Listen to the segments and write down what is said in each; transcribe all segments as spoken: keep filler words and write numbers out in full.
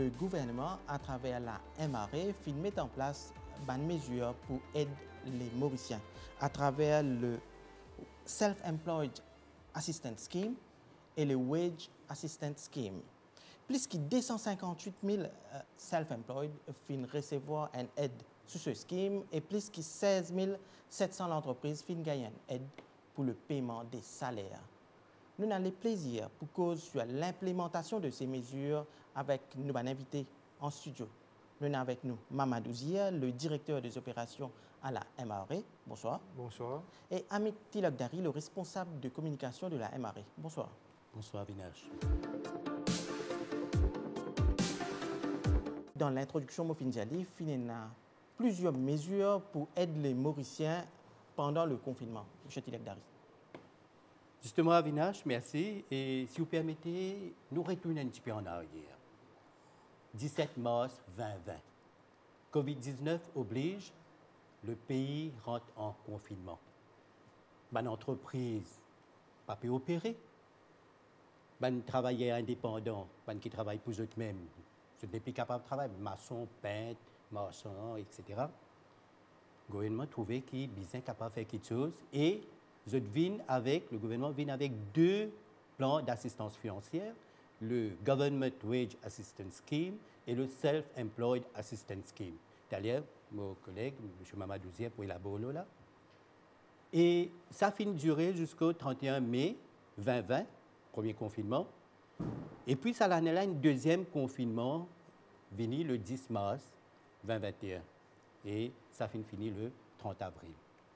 le gouvernement, à travers la M R A, fin met en place une mesure pour aider les Mauriciens à travers le Self-Employed Assistance Scheme et le Wage Assistance Scheme. Plus que deux cent cinquante-huit mille uh, self-employed fin recevoir une aide sur ce scheme et plus que seize mille sept cents entreprises fin gagner une aide pour le paiement des salaires. Nous avons le plaisir pour cause sur l'implémentation de ces mesures avec nos invités en studio. Nous avons avec nous Mamadou Zia, le directeur des opérations à la M R A. Bonsoir. Bonsoir. Et Amit Tilakdari, le responsable de communication de la M R A. Bonsoir. Bonsoir, Vinash. Dans l'introduction, Mofinjali, il y a plusieurs mesures pour aider les Mauriciens pendant le confinement. M. Tilakdari. Justement, Avinash, merci. Et si vous permettez, nous retournons un petit peu en arrière. dix-sept mars deux mille vingt. covid dix-neuf oblige, le pays rentre en confinement. Une entreprise pas pu opérer. Un travailleur indépendant, un qui travaille pour eux-mêmes, ce n'est plus capable de travailler, maçon, peintre, marchand, et cetera. Le gouvernement a trouvé qu'il est capable de faire quelque chose et avec, le gouvernement vient avec deux plans d'assistance financière, le Government Wage Assistance Scheme et le Self-Employed Assistance Scheme. D'ailleurs, mon collègue, M. Mamadou Zia, pour élaborer là. Et ça a fini de durer jusqu'au trente et un mai deux mille vingt, premier confinement. Et puis, ça a là un deuxième confinement, venu le dix mars deux mille vingt et un. Et ça a fini le trente avril.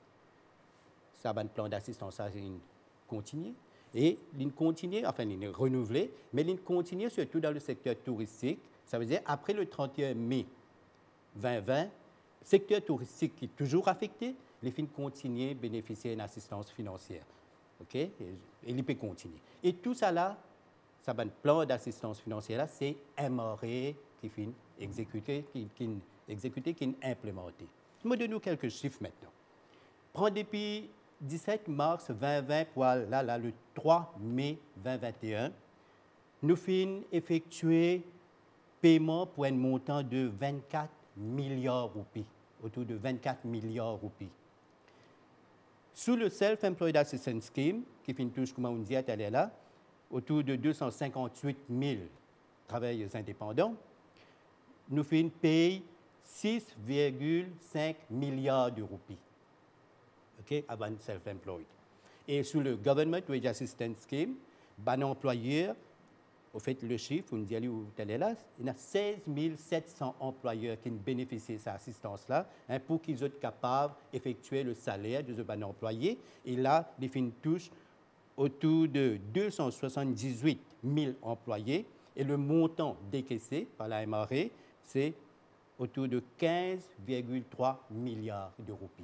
Ça a un plan d'assistance, ça continue. Et il continue, enfin, il est renouvelé, mais il continue surtout dans le secteur touristique. Ça veut dire, après le trente et un mai deux mille vingt, le secteur touristique qui est toujours affecté, les films continuent à bénéficier d'une assistance financière. OK? Et, et il peut continuer. Et tout ça là, ça a un plan d'assistance financière, c'est M R A qui finit exécuté, qui, qui exécuté, qui est implémenté. Je vais donner quelques chiffres maintenant. Prends depuis dix-sept mars deux mille vingt pour là, là, le trois mai deux mille vingt et un, nous finissons effectuer paiement pour un montant de vingt-quatre milliards de roupies, autour de vingt-quatre milliards de roupies. Sous le Self-Employed Assistance Scheme, qui finit touche, comme on dit à là, autour de deux cent cinquante-huit mille travailleurs indépendants, nous finissons payer six virgule cinq milliards de roupies. Okay, avant self-employed. Et sous le Government Wage Assistance Scheme, ben employeur, au fait, le chiffre, vous me dites où elle est là, il y a seize mille sept cents employeurs qui bénéficient de cette assistance-là hein, pour qu'ils soient capables d'effectuer le salaire de ce ben employé. Et là, les fins touchent autour de deux cent soixante-dix-huit mille employés et le montant décaissé par la M R A, c'est autour de quinze virgule trois milliards de roupies.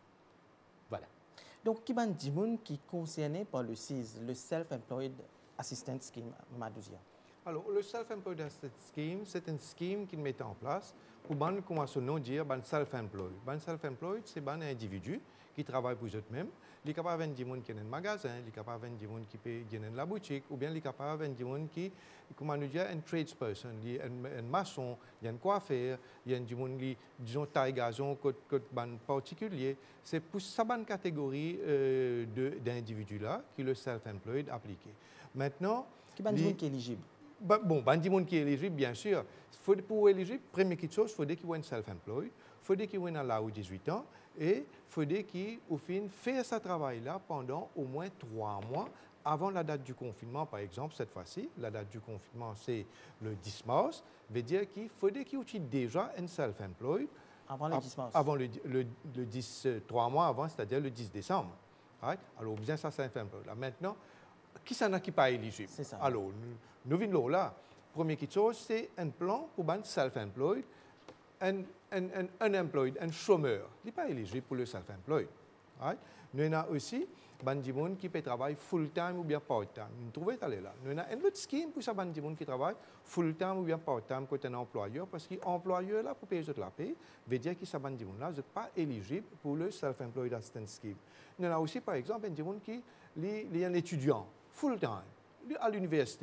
Voilà. Donc, qui est le monde qui est concerné par le S I S, le Self-Employed Assistance Scheme, Madouzia? Alors, le Self-Employed Assistance Scheme, c'est un scheme qui met en place pour, comme son nom dit, ban self-employed. Ban self-employed, c'est un individu qui travaille pour eux-mêmes. Il est capable de vendre qui a un magasin, il est capable de vendre qui peut gagner la boutique, ou bien il est capable de vendre qui, comment nous dire, un tradesperson, un maçon, il y a un coiffeur, il y a un qui, disons, taille gazon, que ban particulier. C'est pour cette bonne catégorie euh, d'individus-là qui le self-employed appliqué. Maintenant, qui est le qui est éligible? Bon, ben, il y a des gens qui sont éligibles, bien sûr. Faut, pour être éligible, première chose, il faut qu'ils soient self-employed, il faut qu'ils soient là aux dix-huit ans, et il faut qu'ils fassent ce travail-là pendant au moins trois mois avant la date du confinement, par exemple, cette fois-ci. La date du confinement, c'est le dix mars. Ça veut dire qu'il faut qu'ils utilisent déjà un self-employed. Avant le dix mars. Avant le, le, le dix, trois mois avant, c'est-à-dire le dix décembre. Right? Alors, bien ça, self-employed. Là, maintenant, qui s'en a qui pas éligible? C'est ça. Alors, nous, nous venons là. Première chose, c'est un plan pour un self-employed, un, un, un unemployed, un chômeur. Il n'est pas éligible pour le self-employed. Right? Nous avons aussi des gens qui peuvent travailler full-time ou bien part-time. Nous trouvons là. Nous avons un autre scheme pour ça, des gens qui travaillent full-time ou bien part-time côté un employeur, parce que l'employeur, là, pour payer la paie, veut dire que ces gens là ne sont pas éligibles pour le self-employed assistance scheme. Nous avons aussi, par exemple, des gens qui sont un étudiant full-time à l'université.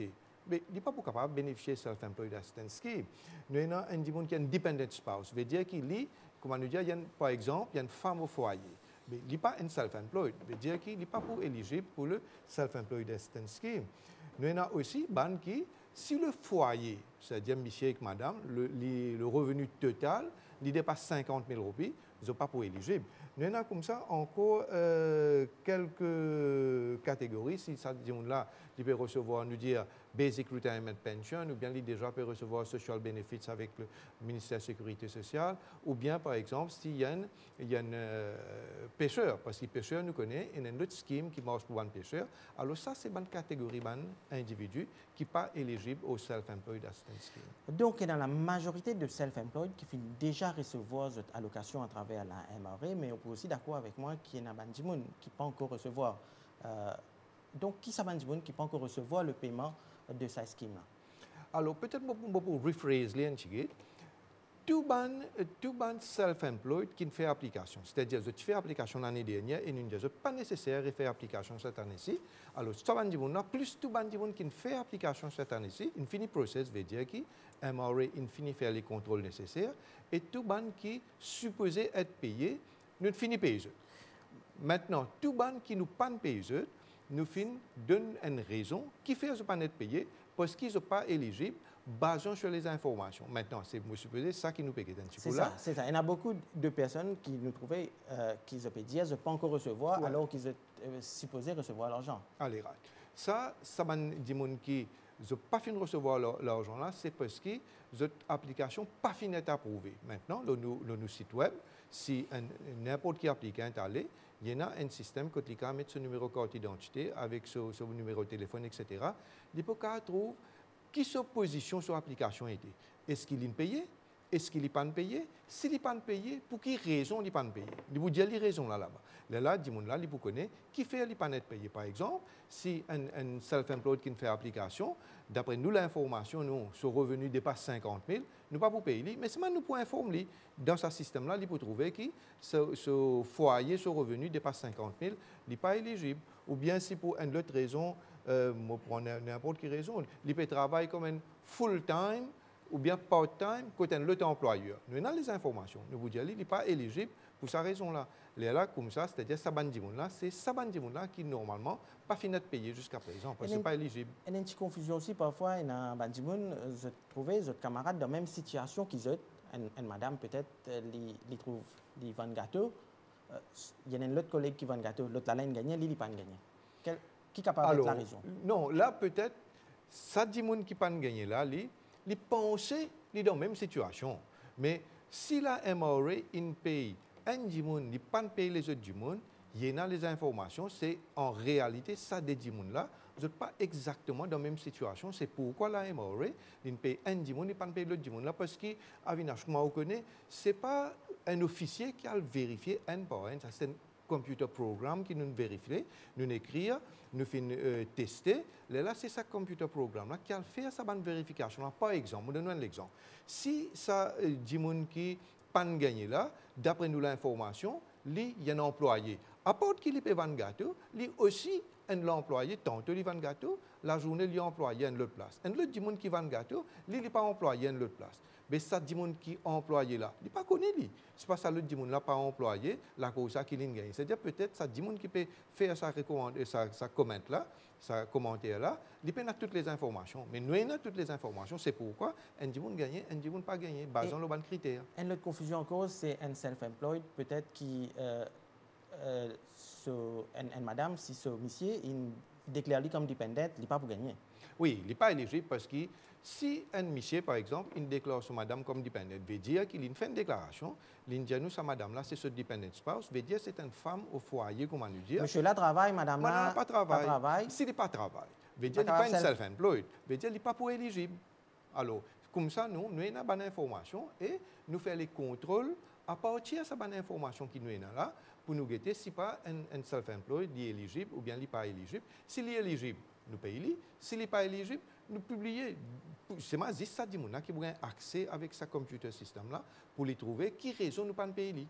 mais il n'est pas capable de bénéficier de Self-Employed Assistance Scheme. Nous avons un monde qui est un dependent spouse. Ça veut dire qu'il est, comment nous dire, il y a, par exemple, il y a une femme au foyer. Mais il n'est pas un self-employed. Ça veut dire qu'il n'est pas pour éligible pour le Self-Employed Assistance Scheme. Nous avons aussi ban qui, si le foyer, c'est-à-dire monsieur et madame, le, le, le revenu total, il dépasse cinquante mille roupies, ils ne sont pas pour éligible. Nous avons comme ça encore euh, quelques catégories. Si ça dit là, il peut recevoir, nous dire, Basic Retirement Pension, ou bien il déjà peut recevoir Social Benefits avec le ministère de la Sécurité sociale, ou bien par exemple, s'il y a un, il y a un euh, pêcheur, parce que les pêcheurs nous connaissent, il y a une autre scheme qui marche pour un pêcheur. Alors ça, c'est une catégorie d'individus qui ne sont pas éligibles au Self-Employed Assistance Scheme. Donc, il y a la majorité de self-employed qui finissent déjà recevoir cette allocation à travers la M R A, mais on peut aussi d'accord avec moi qu'il y a des gens qui ne peuvent pas encore recevoir. Euh, donc, qui sont les gens qui ne peuvent pas encore recevoir le paiement de cette scheme-là? Alors, peut-être pour, pour rephrase les gens, tout ban self-employed qui fait application. C'est-à-dire, je fais application l'année dernière et nous disons pas nécessaire de faire application cette année-ci. Alors, ça va dire plus tout ban qui fait application cette année-ci, une fini process veut dire que M R A in fini faire les contrôles nécessaires et tout ban qui supposé être payé, nous fini payer. Maintenant, tout ban qui nous pas payer, nous fin donne une raison qui fait ce pas être payé parce qu'ils ne sont pas éligibles basant sur les informations. Maintenant, c'est supposé ça qui nous paye. C'est ça, c'est ça. Il y a beaucoup de personnes qui nous trouvaient euh, qu'ils ont payé, ils ne pas encore recevoir, ouais. alors qu'ils sont euh, supposés recevoir l'argent. Allez, right. Ça, ça va dire qui n'ont pas fini de recevoir l'argent là, c'est parce que cette application pas fini d'être approuvée. Maintenant, le, le, le site web, si n'importe qui appliquant est allé, il y a un système qui peut mettre son numéro de carte d'identité avec son, son numéro de téléphone, et cetera. Il peut trouver qui sa position sur l'application était. Est-ce qu'il est payé? Est-ce qu'il n'est pas payé? S'il n'est pas payé, pour quelle raison il n'est pas payé? Il vous dit les raisons là là-bas. Là, là, dis-moi là, il vous connaît qui fait il pas net payé. Par exemple, si un, un self-employed qui fait application, d'après nous l'information, nous, son revenu dépasse cinquante mille, nous ne pouvons pas payer, mais c'est maintenant nous pouvons informer dans ce système-là, il peut trouver que ce, ce foyer, son revenu dépasse cinquante mille, il n'est pas éligible. Ou bien si pour une autre raison, euh, pour n'importe quelle raison, il peut travailler comme un full-time ou bien part-time côté un autre employeur. Nous avons les informations. Nous vous disons qu'il n'est pas éligible pour cette raison-là. Là, comme ça, c'est-à-dire Sabandimoun-là, c'est Sabandimoun-là qui normalement pas fini de payer jusqu'à présent parce qu'il n'est pas éligible. Il y a une petite confusion aussi parfois. Il y a Bandimoun, je trouvais des camarades dans la même situation qu'ils ont. Une madame peut-être, ils trouvent des ventes gâteaux. Il y a un autre collègue qui vend gâteau, l'autre là, il gagne, lui, il n'a pas gagné. Quel, qui est capable de la raison? Non, là peut-être, ça dit moun qui pas gagné là, lui, il pense, il est dans la même situation. Mais si la M R A in paye un du monde, il pas paye les autres du monde, il y a les informations, c'est en réalité ça des du monde là, vous n'êtes pas exactement dans la même situation. C'est pourquoi la M R A, il paye un du monde, il pas paye l'autre du monde là, parce que Avinash, moi, on connaît, c'est pas un officier qui a vérifié un par un, ça c'est un computer programme qui nous vérifie, nous écrit, nous fait euh, tester. Là, c'est ça computer programme là qui a fait sa bonne vérification. Là, par exemple, je donne un exemple. Si ça euh, dit moun qui pas gagné là, d'après nous l'information, il y a un employé. À part qu'il peut vendre gâteau, il aussi un employé tantôt il vend gâteau, la journée il employé à une autre place. Un autre dit moun qui vend gâteau, il n'est pas employé à une autre place. Mais ça dit moun qui employé là, il n'est pas connu lui. C'est pas ça l'autre dit moun là pas employé, la cause ça qu'il gagne. C'est-à-dire peut-être ça dit moun qui peut faire sa recommande sa sa comment là, sa commentaire là, il peut avoir toutes les informations. Mais nous avons toutes les informations, c'est pourquoi un dit moun gagne, un dit moun pas gagné, basant le bon critère. Une autre confusion encore, c'est un self-employed peut-être qui euh, euh, so, un, un madame si ce monsieur il déclare lui comme dépendant, il n'est pas pour gagner. Oui, il n'est pas éligible parce que si un monsieur, par exemple, il déclare sa madame comme dépendante, veut dire qu'il fait une déclaration, il dit nous, sa madame là, c'est ce dépendant spouse, veut dire c'est une femme au foyer, comment nous dire. Monsieur là travaille, madame là n'a pas travail. travail. S'il n'est pas travail, veut dire qu'il n'est pas une self-employed, veut dire qu'il n'est pas pour éligible. Alors, comme ça, nous, nous avons une bonne information et nous faisons les contrôles à partir de cette bonne information qui nous est là pour nous guetter si pas un, un self-employed est éligible ou bien il n'est pas éligible. S'il est éligible, nous payons. S'il n'est pas éligible, nous publions. C'est ma juste ça dit mon qui a accès avec sa computer system là pour les trouver qui raison nous pas payer.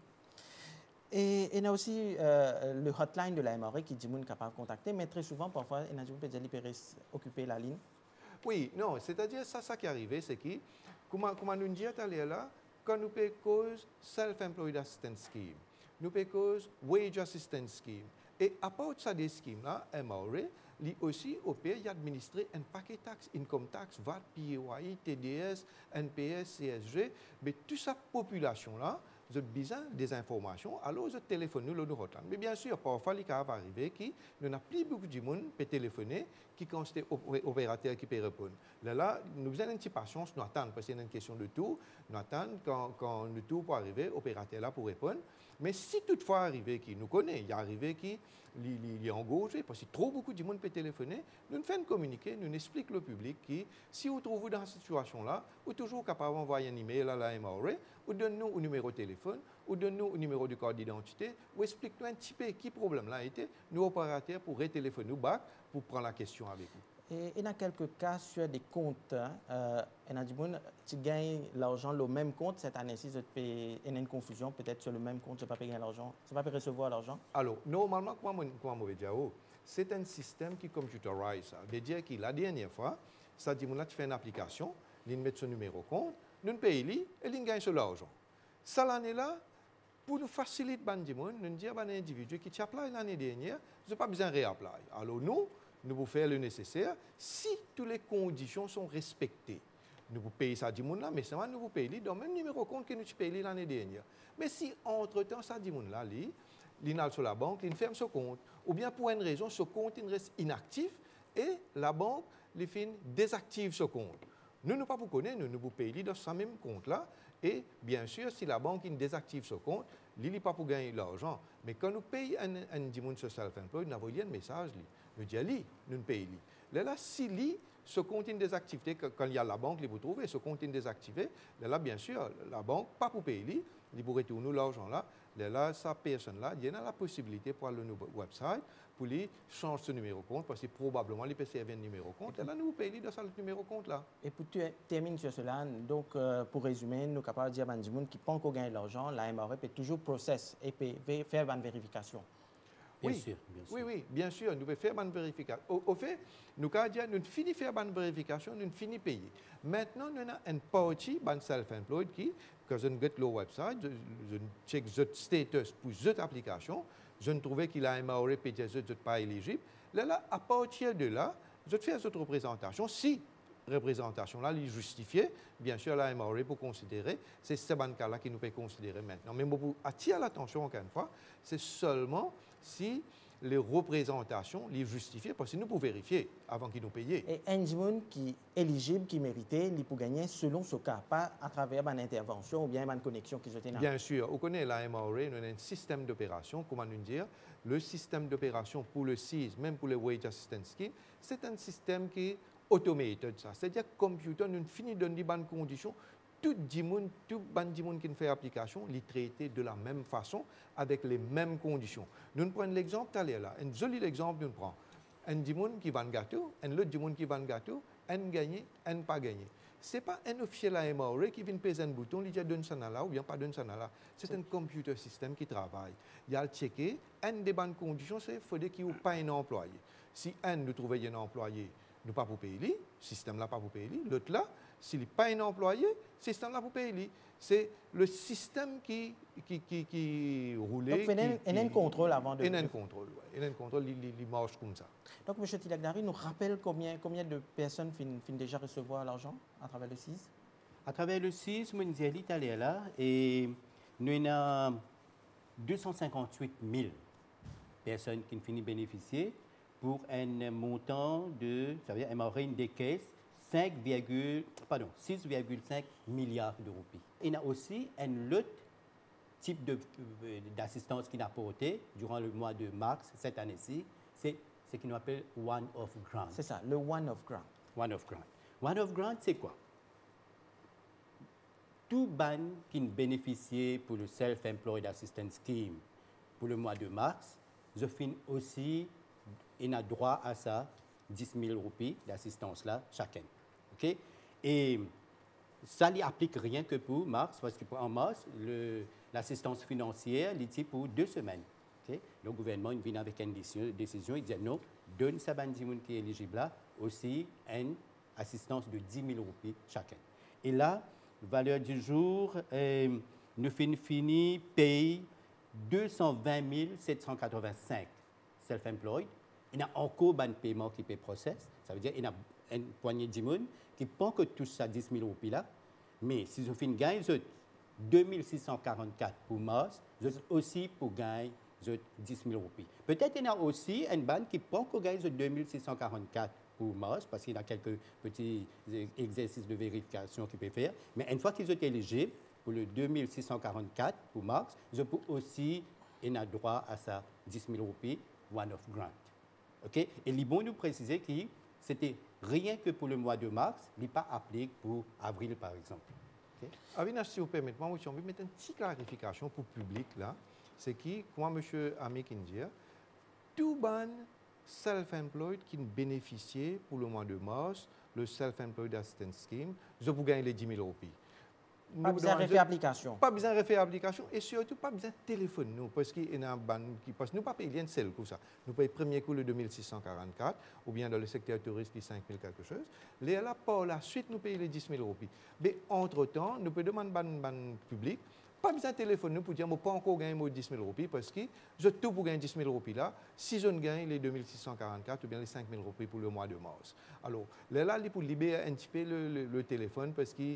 Et il y a aussi euh, le hotline de la M R A qui dit qu'on est capable de contacter, mais très souvent, parfois, il y a des gens qui peuvent occuper la ligne. Oui, non, c'est-à-dire ça, ça qui est arrivé, c'est que, comment, comment nous dire là, quand nous payons cause Self-Employed Assistance Scheme, nous payons cause Wage Assistance Scheme, et à part de ça des schemes là, M R A, lui aussi, au pays, il administre un paquet de taxes, income tax, V A T, P A Y, T D S, N P S, C S G, mais toute cette population-là, vous avez besoin des informations, alors vous téléphonez nous, nous hotline. Mais bien sûr, parfois, il va arriver que nous n'avons plus beaucoup de monde qui peut téléphoner, qui constate opérateur qui peut répondre. Là, là, nous avons une petite patience, nous attendons, parce que c'est une question de tour, nous attendons quand, quand le tour peut arriver, opérateur là pour répondre. Mais si toutefois arrivé qui nous connaît, il y a arrivé qui il est engagé, parce que trop beaucoup de monde peut téléphoner, nous nous faisons communiquer, nous expliquons au public que si vous trouvez dans cette situation-là, vous êtes toujours capable d'envoyer un email à la M R A, ou donne-nous un numéro de téléphone, ou donne-nous un numéro de carte d'identité, ou explique-nous un petit peu qui problème là a été, nous opérateurs pour retéléphoner nous back pour prendre la question avec vous. Et, et dans quelques cas, sur des comptes, euh, tu gagnes l'argent le même compte cette année-ci, il y a une confusion peut-être sur le même compte, tu ne vas pas payer l'argent, tu ne vas pas recevoir l'argent? Alors, normalement, comment je vais dire, c'est un système qui computerise ça. C'est-à-dire que la dernière fois, ça dit que tu fais une application, tu mets son numéro de compte, nous payons et tu gagnes sur l'argent. Ça, l'année-là, pour nous faciliter, nous dire à un individu qui t'a appelé l'année dernière, je n'ai pas besoin de réappeler. Alors, nous, nous pouvons faire le nécessaire si toutes les conditions sont respectées. Nous pouvons payer ça dix mille là, mais seulement nous pouvons payer dans le même numéro de compte que nous payons l'année dernière. Mais si entre-temps, ça dix mille là, il est sur la banque, il ferme ce compte, ou bien pour une raison, ce compte il reste inactif et la banque il désactive ce compte. Nous ne pouvons pas connaître, nous ne pouvons payer dans ce même compte-là. Et bien sûr, si la banque il désactive ce compte, il n'est pas pour gagner l'argent. Mais quand nous payons un, un dix mille sur self-employed, nous avons un message. Nous disons, lui, nous ne payons. Là, là, si lui, ce compte est désactivé, quand il y a la banque, vous trouvez, ce compte est désactivé, là, là, bien sûr, la banque, pas pour payer lui, il pour retourner l'argent là. Là, là, sa personne-là, il y a la possibilité pour aller sur notre website, pour lui changer ce numéro de compte, parce que probablement, il peut servir un numéro de compte. Et là, nous payons dans ce numéro de compte là. Et pour terminer sur cela, donc, euh, pour résumer, nous sommes capables de dire à des gens qui ne peuvent pas gagner l'argent, la M R A peut toujours process et peut faire une vérification. Bien oui, sûr, bien sûr. Oui, oui, bien sûr, nous pouvons faire une vérification. Au, au fait, nous avons dit, nous finissons faire une vérification, nous finissons de payer. Maintenant, nous avons une partie de self-employed qui, quand je vais sur le website, je, je check le status pour cette application, je trouve qu'il a un M R A peut-être je ne pas éligible. Là, là, à partir de là, je fais cette représentation. Si représentation-là est justifiée, bien sûr, la M R A pour considérer, c'est ce cas-là qui nous peut considérer maintenant. Mais pour attirer l'attention encore une fois, c'est seulement si les représentations les justifiées, parce que nous pouvons vérifier avant qu'ils nous payent. Et un monde qui est éligible, qui méritait, il peut gagner selon ce cas, pas à travers une intervention ou bien une connexion qui se tient. Bien sûr, on connaît la M R A, nous avons un système d'opération, comment nous dire, le système d'opération pour le S I S, même pour le Wage Assistance Scheme, c'est un système qui est automated, ça. C'est-à-dire que le computer nous finit de donner des bonnes conditions. Tout le monde, tout le monde qui fait l'application, il est traité de la même façon, avec les mêmes conditions. Nous prenons l'exemple, là, un joli exemple, nous prenons un monde qui vend un gâteau, un autre monde qui vend un gâteau, un gagné, un pas gagné. Ce n'est pas un officiel à M R A qui vient peser un bouton, il dit donne ça là ou bien pas donne ça là. C'est un computer système qui travaille. Il y a le checker, une des bonnes conditions, c'est qu'il faut qu'il n'y ait pas un employé. Si un nous trouve un employé, nous pas pour payer lui, le système là pas pour payer lui, l'autre là, s'il n'est pas un employé, le système là pour payer lui. C'est le système qui qui qui qui roule. Donc il y a un contrôle avant de. Il y a un contrôle, oui. Il y a un contrôle, il marche comme ça. Donc M. Tilakdari nous rappelle combien combien de personnes finissent fin déjà recevoir l'argent à travers le S I S? À travers le S I S, nous sommes allés là et nous avons deux cent cinquante-huit mille personnes qui finissent bénéficier pour un montant de, ça veut dire, M R A des caisses, six virgule cinq milliards de roupies. Il y a aussi un autre type d'assistance qu'il a apporté durant le mois de mars cette année-ci, c'est ce qu'on appelle One of Grant. C'est ça, le One of Grant. One of Grant. One of Grant, c'est quoi? Tout ban qui bénéficiait pour le Self-Employed Assistance Scheme pour le mois de mars, je finis aussi, il a droit à ça, dix mille roupies d'assistance-là chacun. Okay? Et ça n'y applique rien que pour mars, parce qu'en mars, l'assistance financière, il est pour deux semaines. Okay? Le gouvernement vient avec une décision, il dit non, donne ça à qui est éligible là, aussi une assistance de dix mille roupies chacun. Et là, valeur du jour, euh, nous finissons fini paye deux cent vingt mille sept cent quatre-vingt-cinq self-employed. Il y a encore un paiement qui peut process. Ça veut dire qu'il y a une poignée de monde qui pense que tout ça dix mille roupies là. Mais si vous finissez gagner deux mille six cent quarante-quatre pour mars, vous aussi pour gagner dix mille roupies. Peut-être qu'il y a aussi une bande qui pense que gagne deux mille six cent quarante-quatre pour mars, parce qu'il y a quelques petits exercices de vérification qu'il peut faire. Mais une fois qu'ils sont éligibles pour le deux mille six cent quarante-quatre pour mars, ils peuvent aussi avoir droit à ça dix mille roupies one-off grant. Okay? Et il est bon de préciser que c'était rien que pour le mois de mars, il n'est pas appliqué pour avril, par exemple. Okay? Avinash, si vous permettez, moi, je vais mettre une petite clarification pour le public là. C'est qui, comme M. Ami dit, tout ban self-employed qui bénéficiait pour le mois de mars, le Self-Employed Assistance Scheme, je peux gagner les dix mille roupies. Pas besoin de refaire application. Pas besoin de refaire application et surtout pas besoin de téléphone nous parce qu'il y a un ban qui passe. Nous ne payons pas seul pour ça. Nous payons premier coup le deux mille six cent quarante-quatre ou bien dans le secteur touristique cinq mille quelque chose. Et là, par la suite, nous payons les dix mille roupies. Mais entre-temps, nous pouvons demander ban ban public. Pas besoin de téléphone nous pour dire que je n'ai pas encore gagné dix mille roupies parce que je tout pour gagner dix mille roupies là. Si je gagne les deux mille six cent quarante-quatre ou bien les cinq mille roupies pour le mois de mars. Alors, là, il faut libérer un petit peu le, le, le téléphone parce qu'il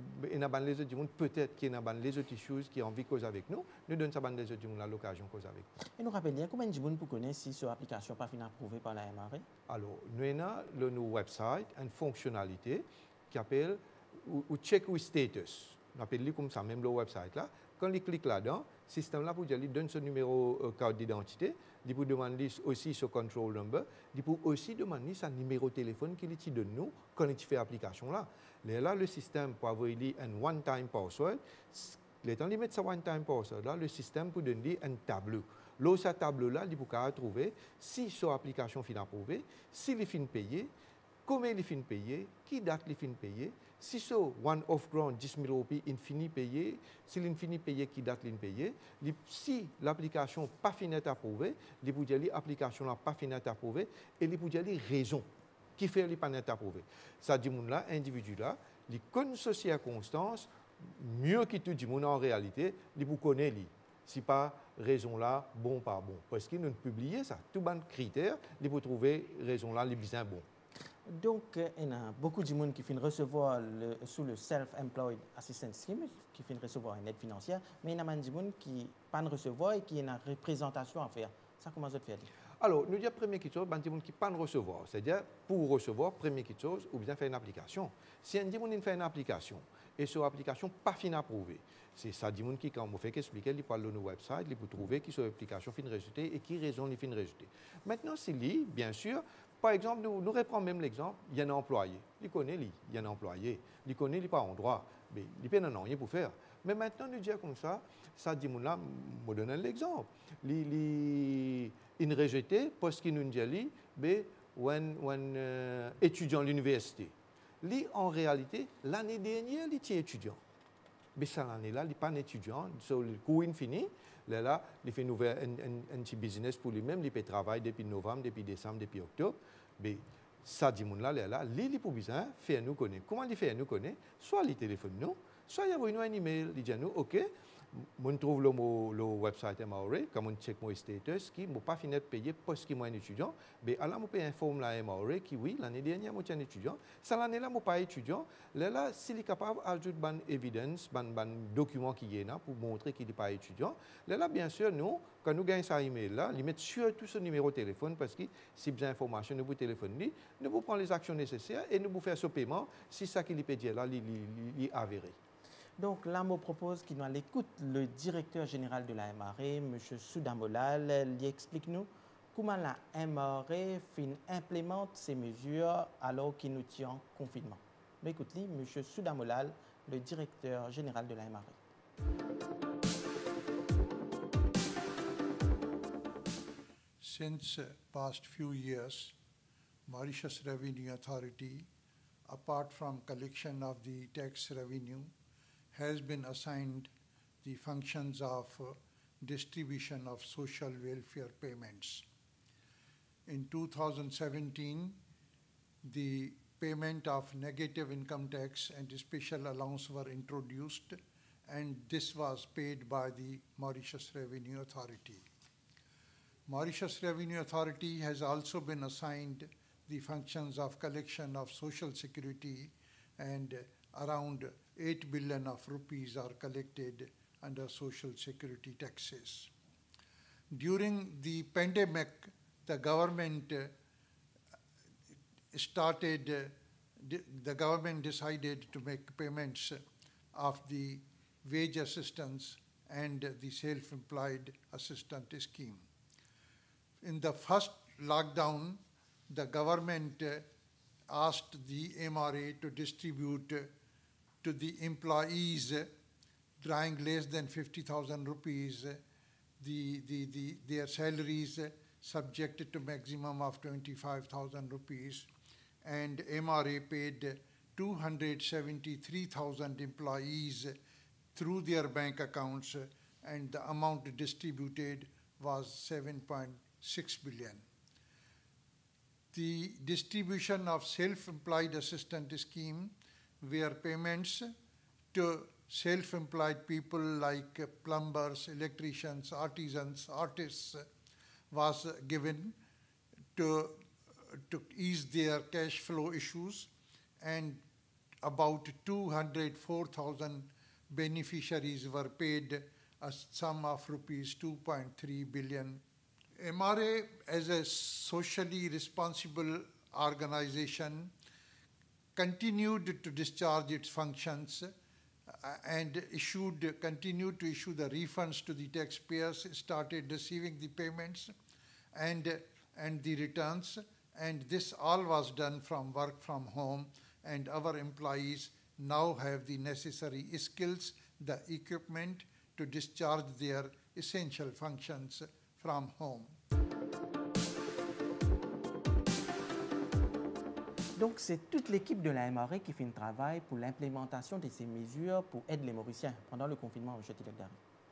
y a les autres peut-être qu'il y a les autres choses qui ont envie de causer avec nous. Nous donnons ça à les autres à l'occasion de causer avec nous. Et nous rappelons combien de gens pour connaître si cette application n'est pas finie approuvée par la M R A? Alors, nous avons nos website une fonctionnalité qui s'appelle ou check with status. On appelle comme ça, même le website là. Quand il clique là-dedans, le système là pour dire, il donne son numéro euh, carte d'identité, il peut demander aussi son control number, il peut aussi demander son numéro de téléphone qu'il te donne nous quand il fait l'application là. Et là, le système peut avoir un one-time password. Le temps de mettre ce one-time password là, le système peut donner un tableau. Là, ce tableau là, il peut trouver si son application est approuvée, s'il est fin payé, combien il est fin payé, qui date il est fin payé. Si ce one-off grant dix mille roupies est fini payé, si il fini payé, qui date il payé, si l'application n'est pas finie approuvée, il peut dire l'application n'est pas finie approuvée et il peut dire les raisons qui fait qu'il n'est pas approuvé. Ça dit que l'individu là, il connaît ces circonstances mieux que tout le monde en réalité, il peut connaître si pas raison là, bon pas bon. Parce qu'il nous publie ça, tout bon critères, il peut trouver raison là, les bien bon. Donc, il y a beaucoup de monde qui finissent recevoir le, sous le Self-Employed Assistance Scheme, qui finissent recevoir une aide financière, mais il y a des gens qui ne pas recevoir et qui ont une représentation à faire. Ça, comment ça te fait? Alors, nous disons première chose, il y a des gens qui ne pas recevoir. C'est-à-dire, pour recevoir, première chose, ou bien faire une application. Si un gens fait une application et cette application n'est pas fin approuvée, c'est ça dit qui, quand on fait expliquer, il parle de nos websites, il peut trouver qui cette application fin rejetée et qui raison il fin rejetée. Maintenant, c'est lui, bien sûr. Par exemple, nous, nous reprenons même l'exemple, il y a un employé. Il connaît, lui, il y a un employé. Il connaît, il n'est pas en droit. Mais il n'a pas rien pour faire. Mais maintenant, nous disons comme ça, ça dit, là, je donne l'exemple. Il est rejeté parce qu'il nous dit, mais un euh, étudiant à l'université. Lui, en réalité, l'année dernière, il était étudiant. Mais cette année-là, il n'est pas un étudiant. So, le cours est fini. Là, là, il fait un, un, un petit business pour lui-même. Il peut travailler depuis novembre, depuis décembre, depuis octobre. Mais ça dit là, là, là, il peut bien faire nous connaître. Comment il fait nous connaître? Soit il téléphone nous, soit il envoie nous un email. Il dit nous, OK, je trouve le, le website M R A, comme on check mon status, qui ne pas fini de payer parce que je suis un étudiant. Mais alors, je peux informer la M R A qui, oui, l'année dernière, je suis un étudiant. Cette année-là, je ne suis pas étudiant. Là, là, s'il est capable d'ajouter une évidence, un document qui est là pour montrer qu'il n'est pas étudiant, là, là, bien sûr, nous, quand nous gagnons cet email-là, ils mettent surtout ce numéro de téléphone parce que si besoin d'informations, nous vous téléphoner, nous vous prenons les actions nécessaires et nous vous faisons ce paiement si ça qu'il peut dire là, il est avéré. Donc là, je propose qu'il nous l'écoute le directeur général de la M R A, M. Soudamolal, lui explique-nous comment la M R A implémente ces mesures alors qu'il nous tient en confinement. Mais écoute-lui, M. Soudamolal, le directeur général de la M R A. Since uh, past few years, Mauritius Revenue Authority, apart from collection of the tax revenue, has been assigned the functions of uh, distribution of social welfare payments. In two thousand seventeen, the payment of negative income tax and special allowance were introduced, and this was paid by the Mauritius Revenue Authority. Mauritius Revenue Authority has also been assigned the functions of collection of social security, and around eight billion of rupees are collected under social security taxes. During the pandemic, the government uh, started, uh, the government decided to make payments of the wage assistance and the self-employed assistance scheme. In the first lockdown, the government uh, asked the M R A to distribute uh, to the employees uh, drawing less than fifty thousand rupees uh, the, the, the, their salaries uh, subjected to maximum of twenty-five thousand rupees, and M R A paid uh, two hundred seventy-three thousand employees uh, through their bank accounts, uh, and the amount distributed was seven point six billion. The distribution of self-employed assistance scheme, where payments to self-employed people like uh, plumbers, electricians, artisans, artists uh, was uh, given to, uh, to ease their cash flow issues, and about two hundred four thousand beneficiaries were paid a sum of rupees two point three billion. M R A, as a socially responsible organization, continued to discharge its functions uh, and issued, continued to issue the refunds to the taxpayers, started receiving the payments and, and the returns, and this all was done from work from home, and our employees now have the necessary skills, the equipment to discharge their essential functions from home. Donc, c'est toute l'équipe de la M R A qui fait un travail pour l'implémentation de ces mesures pour aider les Mauriciens pendant le confinement, M. Tilakdari.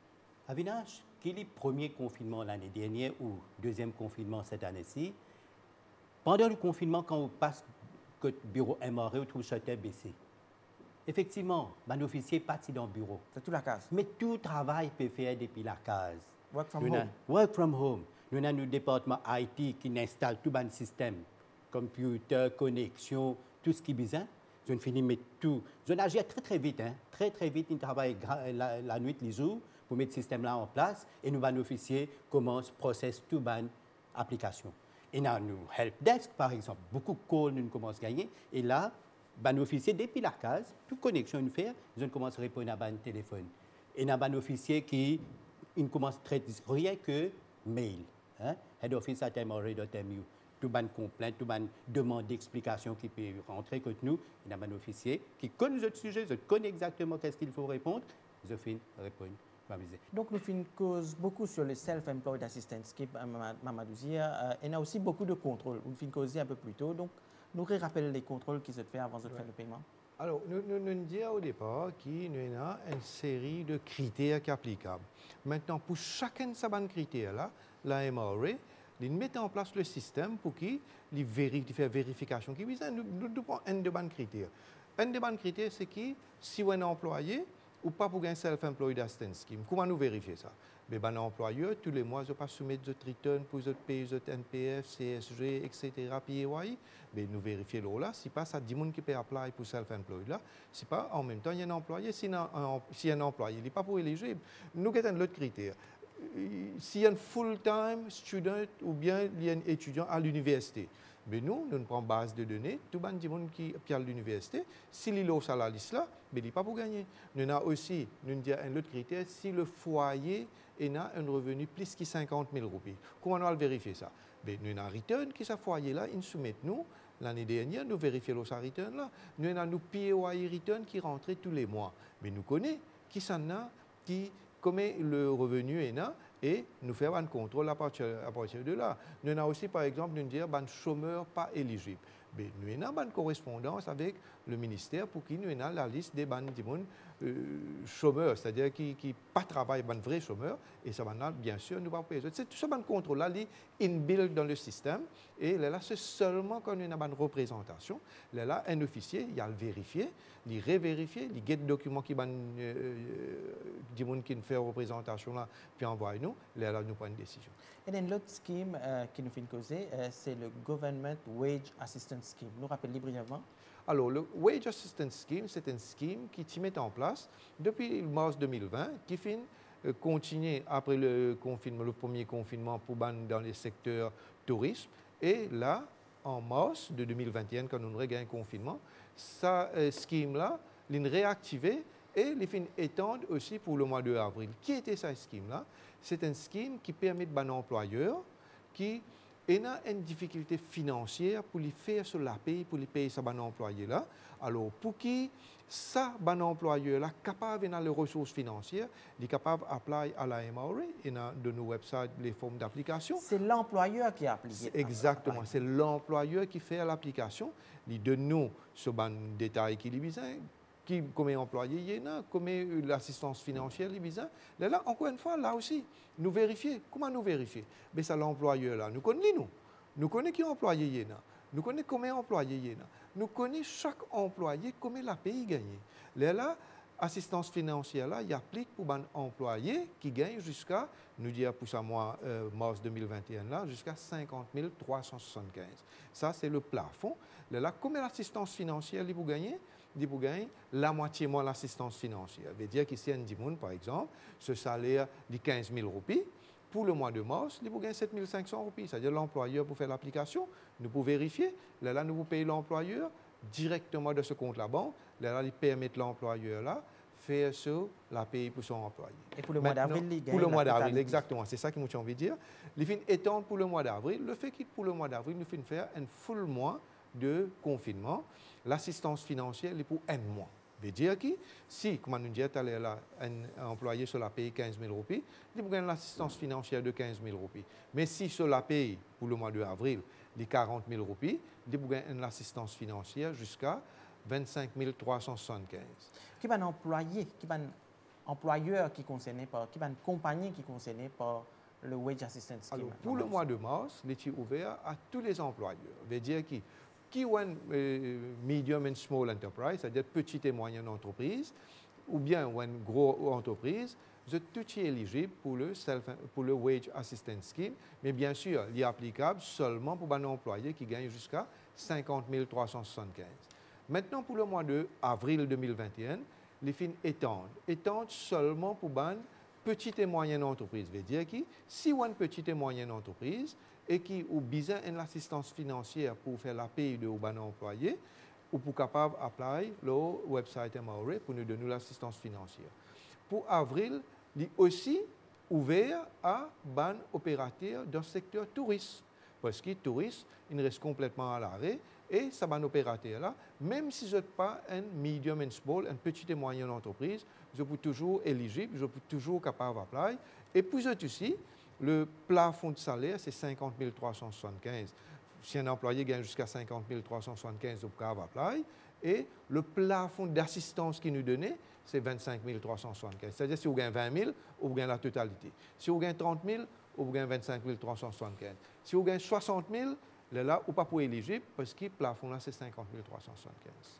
Avinash, quel est le premier confinement l'année dernière ou deuxième confinement cette année-ci? Pendant le confinement, quand on passe le bureau M R A, on trouve shutter baissé. Effectivement, un officier est parti dans le bureau. C'est toute la case. Mais tout travail peut faire depuis la case. Work from nous home. Work from home. Nous avons le département I T qui installe tout le système, computer, connexion, tout ce qui est besoin. Je finis mettre tout. Je agis très très vite, hein. très très vite. Ils travaillent la, la nuit, les jours pour mettre ce système-là en place. Et nous, les officiers, commencent à processer toute la application. Et là, nous, help desk, par exemple, beaucoup de calls nous commencent à gagner. Et là, les officiers, depuis la case, toute connexion nous fait, ils commencent à répondre à un téléphone. Et nous, les officiers qui ils commencent à traiter rien que mail. Hein? Head office at m r a dot m u. Tout ban complaint, tout ban demande d'explication qui peut rentrer contre nous. Il y a un officier qui connaît le sujet, je connais exactement qu'est-ce qu'il faut répondre. Je finis répondre. Donc, nous faisons cause beaucoup sur le self-employed assistance, qui est Mamadou Zia. Il y a aussi beaucoup de contrôles. Nous faisons cause un peu plus tôt. Donc, nous rappelons les contrôles qui se font avant de ouais. faire le paiement. Alors, nous, nous, nous disons au départ qu'il y a une série de critères qui sont applicables. Maintenant, pour chacun de ces critères-là, la M R A, ils mettent en place le système pour qu'il vérifie, faire vérification. Nous, nous, nous prenons un de bons critères. Un de bons critères, c'est que si on est un employé ou pas pour un self-employed assistance scheme, comment nous vérifier ça? Mais ben, employeur, tous les mois, je pas soumettre de return pour les payer de N P F, C S G, et cetera, P A Y. Mais nous vérifions là, si pas ça, dix personnes qui peuvent apply pour self-employed là, c'est pas en même temps, il y a un employé, si un, si un employé, il n'est pas pour éligible. Nous avons l'autre critère. S'il y a un full-time student ou bien il y a un étudiant à l'université, mais nous, nous prenons base de données, tout le monde qui est à l'université, s'il est sur la liste là, mais il n'est pas pour gagner. Nous avons aussi, nous avons un autre critère, si le foyer a un revenu plus que cinquante mille roupies. Comment on va vérifier ça? Mais nous avons un return qui est ce foyer-là, ils soumettent nous. L'année dernière, nous vérifions ce return-là. Nous avons nos P O I return qui rentrent tous les mois. Mais nous connaissons qui s'en a, qui, comment le revenu est là, et nous faisons un contrôle à partir, à partir de là. Nous avons aussi, par exemple, nous dire un chômeur pas éligible. Mais nous avons une correspondance avec le ministère pour qu'il nous ait la liste des ban, euh, chômeurs, c'est-à-dire qui ne pas travaillent, des vrais chômeurs, et ça va bien sûr nous pas payer. C'est tout ce contrôle-là, il inbuilt dans le système, et là, c'est seulement quand nous avons une représentation, là, un officier, il a le vérifier, il revérifier, il get le document qui euh, qui fait représentation là, puis envoie nous, là, là, nous prenons une décision. Et then l'autre scheme euh, qui nous fait causer, euh, c'est le Government Wage Assistance Scheme. Nous rappelez brièvement. Alors, le Wage Assistance Scheme, c'est un scheme qui s'y met en place depuis mars deux mille vingt, qui finit euh, continuer après le confinement, le premier confinement pour ban dans les secteurs tourisme. Et là, en mars de deux mille vingt et un, quand on regagne un confinement, ce euh, scheme-là, il est réactivé et il finit étendre aussi pour le mois de avril. Qui était ce scheme-là? C'est un scheme qui permet à un employeur qui a une difficulté financière pour lui faire sur la paye, pour lui payer sa bon employé là. Alors, pour qui ça, bon employeur là, capable d'avoir les ressources financières, il est capable d'appliquer à la M R A et dans de nos websites les formes d'application. C'est l'employeur qui applique. Exactement, c'est l'employeur qui fait l'application. Il donne nous ce bon détail qu'il a besoin. Qui, combien d'employés il y a, combien l'assistance financière il y a. Là, là, encore une fois, là aussi, nous vérifier. Comment nous vérifier? Mais c'est l'employeur là. Nous connaissons nous. Nous connaissons qui employé il y a. Nous connaissons combien d'employés il y a. Nous connaissons chaque employé, combien la pays gagne. Là, là, assistance financière là, il applique pour un employé qui gagne jusqu'à, nous dire pour ça mois euh, mars deux mille vingt et un là, jusqu'à cinquante mille trois cent soixante-quinze. Ça, c'est le plafond. Là, là, combien d'assistance financière il vous gagnez? Il vous gagne la moitié moins l'assistance financière. Ça veut dire qu'ici, un Dimoun, par exemple, ce salaire de quinze mille roupies, pour le mois de mars, il vous gagne sept mille cinq cents roupies. C'est-à-dire l'employeur pour faire l'application, nous pouvons vérifier. Là, là, nous vous payons l'employeur directement de ce compte là-bas. Là, là, il permet l'employeur là faire sur la paye pour son employé. Et pour le mois d'avril, il gagne pour le mois d'avril, totalité. exactement. C'est ça que j'ai envie de dire. Il fait étendre pour le mois d'avril. Le fait qu'il pour le mois d'avril, nous fait faire un full mois de confinement. L'assistance financière est pour un mois. Ça veut dire que si, comme on nous dit tout à l'heure, un employé sur la paye quinze mille roupies, il gagne l'assistance financière de quinze mille roupies. Mais si sur la paye pour le mois d'avril, il quarante mille roupies, il gagne l'assistance financière jusqu'à vingt-cinq mille trois cent soixante-quinze. Qui va un employé, qui va un employeur qui est concerné par, qui va une compagnie qui est concernée par le Wage Assistance Scheme? Alors, pour le mois de mars, il est ouvert à tous les employeurs. Ça veut dire que qui ont une euh, medium and small enterprise, c'est-à-dire petite et moyenne entreprise, ou bien une grosse entreprise, vous êtes tous éligibles pour le, self, pour le Wage Assistance Scheme, mais bien sûr, il est applicable seulement pour un employé qui gagne jusqu'à cinquante mille trois cent soixante-quinze. Maintenant, pour le mois d'avril deux mille vingt et un, les fins étendent. Étendent seulement pour une petite et moyenne entreprise. Ça veut dire que si vous avez une petite et moyenne entreprise, et qui ont besoin d'une assistance financière pour faire la paye de un employé, ou pour capable d'appliquer le website M R A pour nous donner l'assistance financière. Pour avril, il est aussi ouvert à ban opérateurs dans le secteur tourisme. Parce que le tourisme, il reste complètement à l'arrêt, et ça ban opérateur là, même si je n'ai pas un medium and small, une petite et moyenne entreprise, je peux toujours éligible, je peux toujours capable d'appliquer. Et puis aussi, le plafond de salaire, c'est cinquante mille trois cent soixante-quinze. Si un employé gagne jusqu'à cinquante mille trois cent soixante-quinze, il peut appliquer. Et le plafond d'assistance qu'il nous donnait, c'est vingt-cinq mille trois cent soixante-quinze. C'est-à-dire si vous gagnez vingt mille, vous gagnez la totalité. Si vous gagnez trente mille, vous gagnez vingt-cinq mille trois cent soixante-quinze. Si vous gagnez soixante mille, là, vous n'êtes pas pour éligible parce que le plafond là, c'est cinquante mille trois cent soixante-quinze.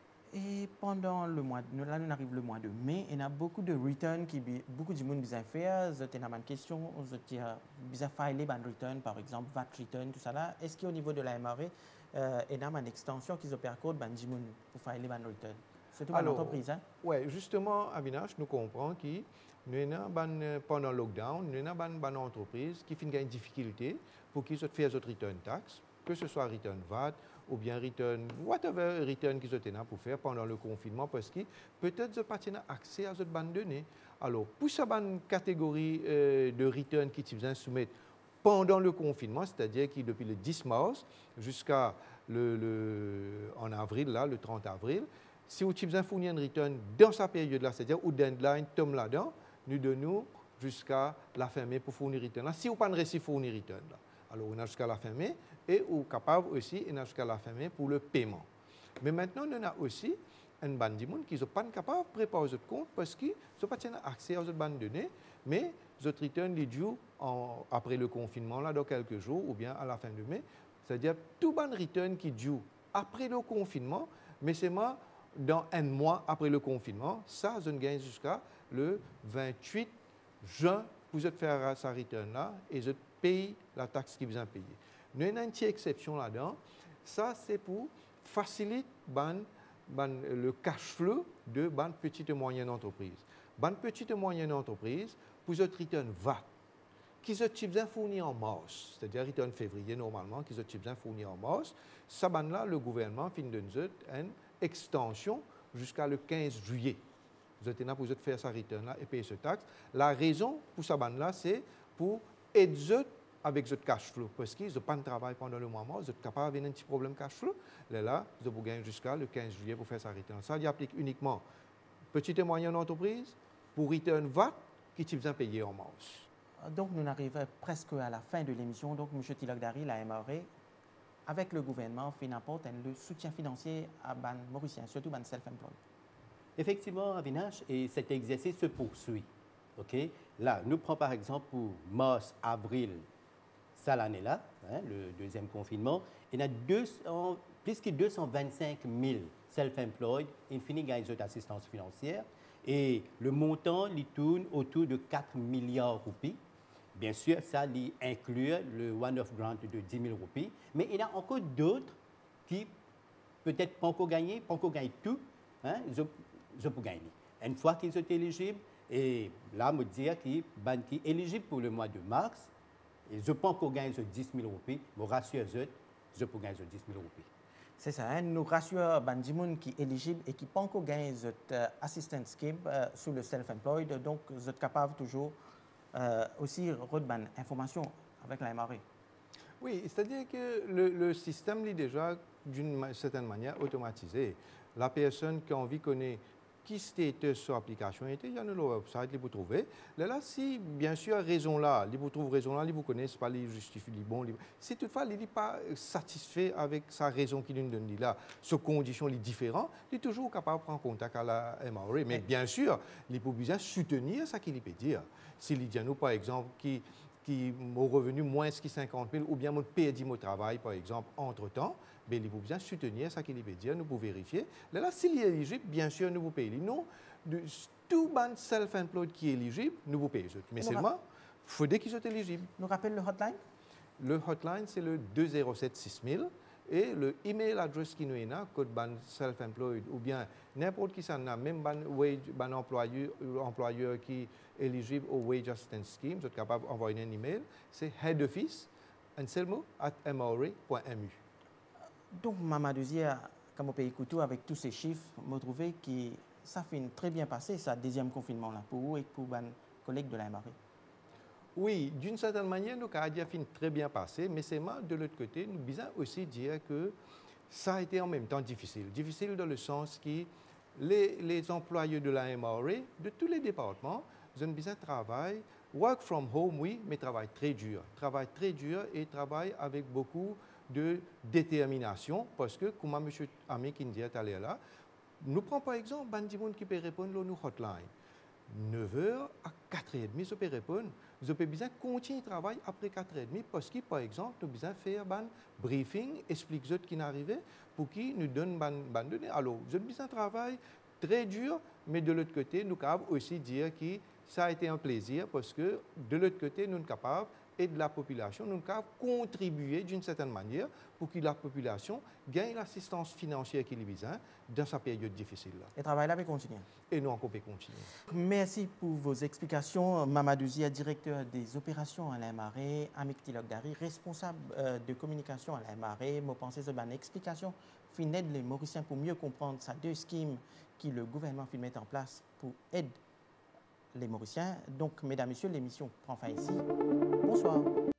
Et pendant le mois, là, nous arrive le mois de mai, il y a beaucoup de returns qui, beaucoup de monde besoin faire. Vous avez une question, vous avez besoin filer un return, par exemple, V A T return, tout ça là. Est-ce qu'au niveau de la M R A, euh, il y a une extension qui opère code ben pour filer un return? C'est tout une entreprise, hein? Oui, justement, Avinash, nous comprenons que nous avons pendant le lockdown, nous avons une entreprise qui fait une difficulté pour qu'ils fassent des return tax, que ce soit return V A T ou bien return, whatever return qu'ils ont pour faire pendant le confinement, parce que peut-être qu'ils n'ont pas accès à cette bande de données. Alors, pour cette catégorie euh, de return qui sont soumettre pendant le confinement, c'est-à-dire que depuis le dix mars jusqu'à le, le, en avril, là, le trente avril, si vous avez fourni un return dans cette période-là, c'est-à-dire où deadline tombe là-dedans, nous donnons jusqu'à la fin mai pour fournir return. Là, si vous n'avez pas réussi à fournir return, là, Alors, on a jusqu'à la fin mai et on est capable aussi, on a jusqu'à la fin mai pour le paiement. Mais maintenant, on a aussi un bande de monde qui ne sont pas capables de préparer votre compte parce qu'ils n'ont pas accès à votre bande de données, mais votre return est dû en, après le confinement, là, dans quelques jours ou bien à la fin de mai. C'est-à-dire tout bande return qui est dû après le confinement, mais c'est moi dans un mois après le confinement. Ça, je gagne jusqu'à le vingt-huit juin pour vous faire sa return là et je paye la taxe qui vous a payée. Nous avons une petite exception là-dedans. Ça, c'est pour faciliter ban, ban, le cash flow de ban petites et moyennes entreprises. Ban petites et moyennes entreprises, pour ce return V A T, qui se chips fourni en mars, c'est-à-dire return février normalement, qui se chips fourni en mars, ça ban là, le gouvernement fin de une extension jusqu'à le quinze juillet. Vous êtes là pour faire sa return là et payer ce taxe. La raison pour ça ban là, c'est pour aider avec votre cash flow. Parce qu'ils n'ont pas de travail pendant le mois mars, vous êtes capable d'avoir un petit problème cash flow. Là, là vous pouvez gagner jusqu'à le quinze juillet pour faire sa return. Ça, il applique uniquement petites et moyennes entreprises pour return V A T qui sont besoin payer en mars. Donc, nous arrivons presque à la fin de l'émission. Donc, M. Tilakdari, la M R A, avec le gouvernement, fait n'importe le soutien financier à ban Mauricien, surtout ban self-employed. Effectivement, Avinash, et cet exercice se poursuit. Okay? Là, nous prenons par exemple pour mars, avril, ça l'année-là, hein, le deuxième confinement, il y a deux cents, plus que deux cent vingt-cinq mille self-employed, infini gagnent d'assistance financière, et le montant il tourne autour de quatre milliards de roupies. Bien sûr, ça il inclut le one-off grant de dix mille roupies, mais il y a encore d'autres qui peut-être pas encore gagné, pas encore gagné tout, hein, ils peuvent gagner. Une fois qu'ils sont éligibles, et là, je me dis qu'ils sont éligibles pour le mois de mars, et je pense qu'on gagne dix mille roupies, je rassure eux, je peux gagner dix mille roupies. C'est ça, hein? Nous rassurons les gens qui sont éligibles et qui ne peuvent pas gagner cette uh, assistance scheme uh, sur le self-employed, donc vous êtes capable toujours uh, aussi de recevoir des informations avec la M R A. Oui, c'est-à-dire que le, le système est déjà d'une certaine manière automatisé. La personne qui a envie de connaître qui statut sur l'application était, il y a le website, il vous trouver. Là, là, si bien sûr raison là, il vous trouve raison là, il vous connaît, pas il justifie les bons. Si toutefois il n'est pas satisfait avec sa raison qu'il nous donne là, ses conditions les différentes, il est toujours capable de prendre contact à la M R A. Mais bien sûr, il peut bien soutenir ça qu'il peut dire. S'il dit à nous par exemple qui qui ont revenu moins que cinquante mille ou bien mon perdu mon travail par exemple entre temps, ben, il faut bien soutenir ça qu'il veut dire, nous pouvons vérifier. Là, là s'il est éligible, bien sûr, nous vous payons. Non, de, tout ban self-employed qui est éligible, nous vous payons. Mais seulement, il faudrait qu'ils soient éligibles. Nous rappelle le hotline? Le hotline, c'est le deux zéro sept six mille. Et le email adresse qui nous est là, code ban self-employed, ou bien n'importe qui s'en a, même ban, wage, ban employeur, employeur qui est éligible au Wage Assistance Scheme, vous êtes capable d'envoyer un email, c'est head office, un seul mot, at m r a point m u. Donc, Mamadou Zia, comme on peut écouter avec tous ces chiffres, je trouve que ça fait très bien passer, ce deuxième confinement là, pour vous et pour les collègues de la M R A. Oui, d'une certaine manière, nous avons fait très bien passé, mais c'est de l'autre côté, nous devons aussi dire que ça a été en même temps difficile. Difficile dans le sens que les, les employés de la M R A, de tous les départements, ils ont besoin de travail. Work from home, oui, mais travail très dur. Travail très dur et travail avec beaucoup de détermination, parce que, comme M. Ami qui dit tout à l'heure là, nous prenons par exemple un petit monde qui peut répondre à nos hotlines. neuf heures à quatre heures trente, je peux répondre. Je peux bien continuer le travail après quatre heures trente parce que, par exemple, nous besoin faire un briefing, expliquer ce qui est arrivé pour qu'ils nous donnent des données. Alors, je besoin travail très dur, mais de l'autre côté, nous pouvons aussi dire que ça a été un plaisir parce que, de l'autre côté, nous sommes capables et de la population, nous avons contribué d'une certaine manière pour que la population gagne l'assistance financière qu'il a besoin dans sa période difficile. Et le travail là peut continuer. Et nous, on peut continuer. Merci pour vos explications. Mamadou Zia, directeur des opérations à la M R A, Amik Tilakdari, responsable de communication à la M R A. Je pense que c'est une explication qui aide les Mauriciens pour mieux comprendre ces deux schemes que le gouvernement fait mettre en place pour aider les Mauriciens. Donc, mesdames et messieurs, l'émission prend fin ici. Bonsoir.